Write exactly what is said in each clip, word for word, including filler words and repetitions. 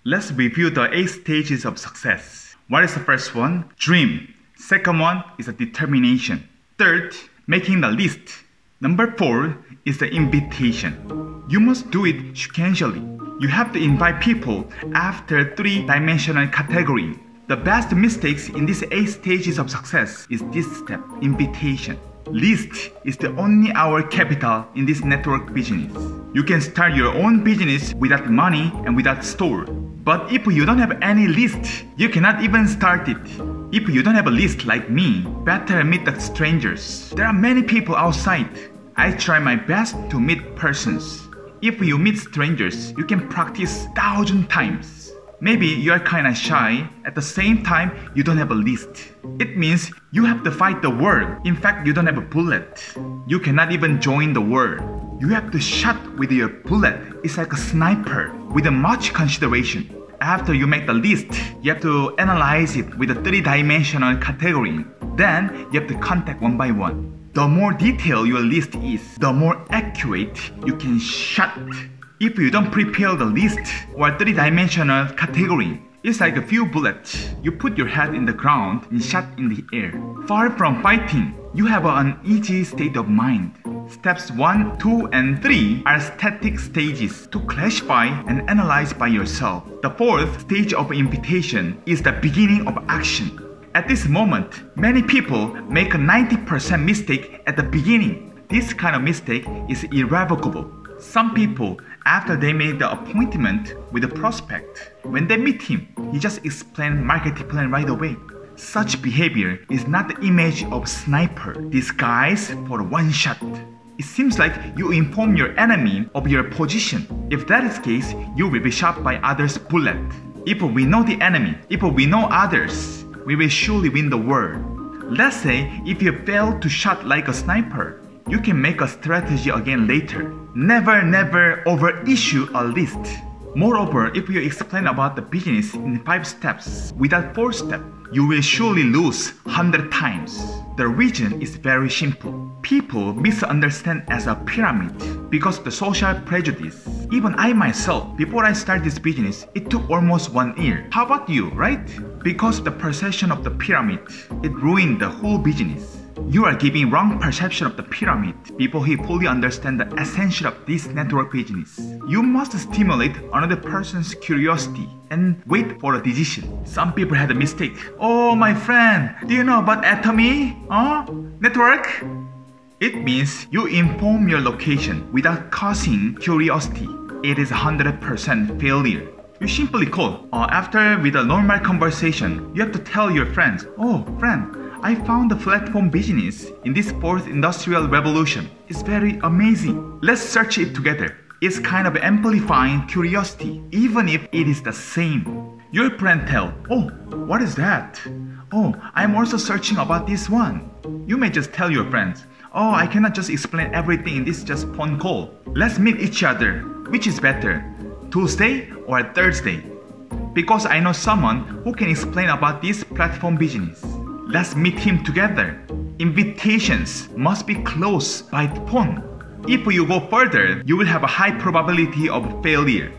Let's review the eight stages of success. What is the first one? Dream. Second one is a determination. Third, making the list. Number four is the invitation. You must do it sequentially. You have to invite people after three-dimensional category. The best mistakes in these eight stages of success is this step, invitation. List is the only our capital in this network business. You can start your own business without money and without store. But if you don't have any list, you cannot even start it. If you don't have a list like me, better meet the strangers. There are many people outside. I try my best to meet persons. If you meet strangers, you can practice thousand times. Maybe you are kinda shy, at the same time you don't have a list. It means you have to fight the world. In fact, you don't have a bullet. You cannot even join the war. You have to shoot with your bullet. It's like a sniper with a much consideration. After you make the list, you have to analyze it with a three-dimensional category. Then you have to contact one by one. The more detailed your list is, the more accurate you can shoot. If you don't prepare the list or three-dimensional category, it's like a few bullets. You put your head in the ground and shot in the air. Far from fighting, you have an easy state of mind. Steps one, two, and three are static stages to classify and analyze by yourself. The fourth stage of invitation is the beginning of action. At this moment, many people make a ninety percent mistake at the beginning. This kind of mistake is irrevocable. Some people, after they made the appointment with the prospect, when they meet him, he just explains marketing plan right away. Such behavior is not the image of sniper disguised for one shot. It seems like you inform your enemy of your position. If that is the case, you will be shot by others' bullet. If we know the enemy, if we know others, we will surely win the war. Let's say if you fail to shoot like a sniper, you can make a strategy again later. Never, never overissue a list. Moreover, if you explain about the business in five steps without four steps, you will surely lose one hundred times. The reason is very simple. People misunderstand as a pyramid because of the social prejudice. Even I myself, before I started this business, it took almost one year. How about you, right? Because of the perception of the pyramid, it ruined the whole business. You are giving wrong perception of the pyramid before he fully understands the essence of this network business. You must stimulate another person's curiosity and wait for a decision. Some people had a mistake. Oh, my friend, do you know about Atomy? Huh? Network? It means you inform your location without causing curiosity. It is one hundred percent failure. You simply call. Uh, after with a normal conversation, you have to tell your friends, oh, friend, I found the platform business in this fourth industrial revolution. It's very amazing. Let's search it together. It's kind of amplifying curiosity, even if it is the same. Your friend tell, oh, what is that? Oh, I'm also searching about this one. You may just tell your friends, oh, I cannot just explain everything in this just phone call. Let's meet each other. Which is better, Tuesday or Thursday? Because I know someone who can explain about this platform business. Let's meet him together. Invitations must be closed by phone. If you go further, you will have a high probability of failure.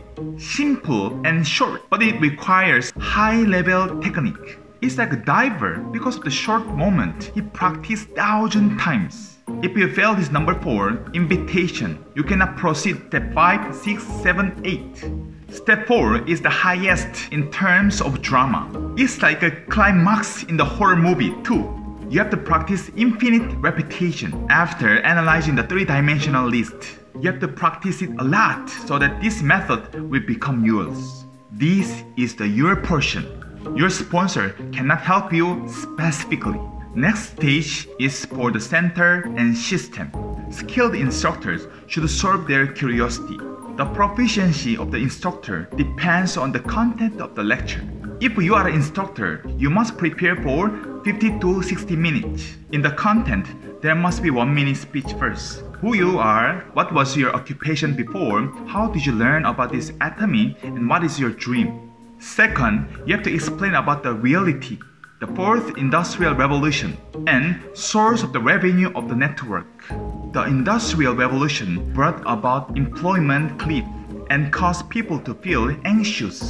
Simple and short, but it requires high-level technique. It's like a diver. Because of the short moment, he practiced thousand times. If you fail this number four, invitation, you cannot proceed step five, six, seven, eight. Step four is the highest in terms of drama. It's like a climax in the horror movie too. You have to practice infinite repetition after analyzing the three-dimensional list. You have to practice it a lot so that this method will become yours. This is the your portion. Your sponsor cannot help you specifically. Next stage is for the center and system. Skilled instructors should serve their curiosity. The proficiency of the instructor depends on the content of the lecture. If you are an instructor, you must prepare for fifty to sixty minutes. In the content, there must be one minute speech first. Who you are, what was your occupation before, how did you learn about this Atomy, and what is your dream? Second, you have to explain about the reality, the fourth industrial revolution, and source of the revenue of the network. The industrial revolution brought about employment cliff and caused people to feel anxious.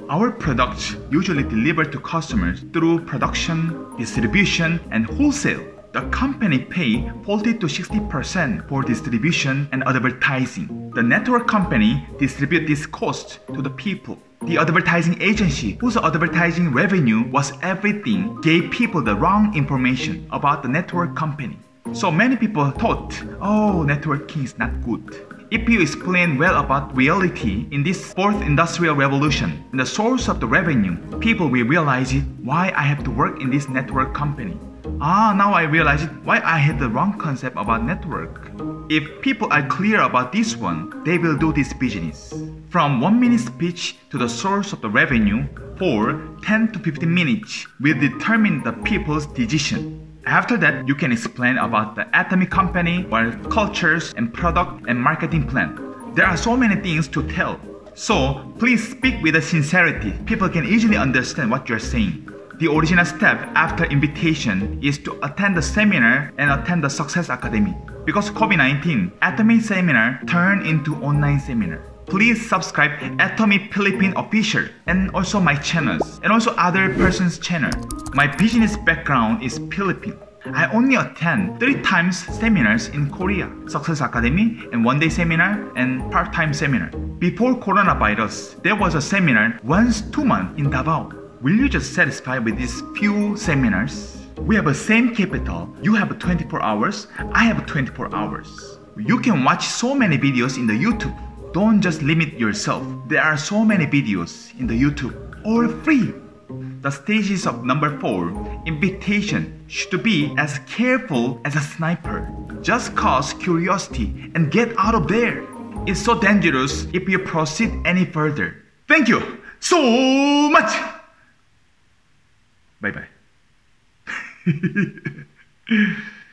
Our products usually delivered to customers through production, distribution, and wholesale. The company pay forty to sixty percent for distribution and advertising. The network company distribute this cost to the people. The advertising agency, whose advertising revenue was everything, gave people the wrong information about the network company. So many people thought, oh, networking is not good. If you explain well about reality in this fourth industrial revolution and the source of the revenue, people will realize it, why I have to work in this network company. Ah, now I realize it, why I had the wrong concept about network. If people are clear about this one, they will do this business. From one minute speech to the source of the revenue, for ten to fifteen minutes will determine the people's decision. After that, you can explain about the atomic company, or cultures and product and marketing plan. There are so many things to tell. So please speak with a sincerity. People can easily understand what you're saying. The original step after invitation is to attend the seminar and attend the Success Academy. Because COVID nineteen, Atomy seminar turned into online seminar. Please subscribe Atomy Philippine Official and also my channels and also other person's channel. My business background is Philippine. I only attend three times seminars in Korea, Success Academy and one day seminar and part-time seminar. Before coronavirus, there was a seminar once two months in Davao. Will you just satisfy with these few seminars? We have the same capital. You have twenty-four hours, I have twenty-four hours. You can watch so many videos in the YouTube. Don't just limit yourself. There are so many videos in the YouTube, all free. The stages of number four, invitation, should be as careful as a sniper. Just cause curiosity and get out of there. It's so dangerous if you proceed any further. Thank you so much. Bye bye.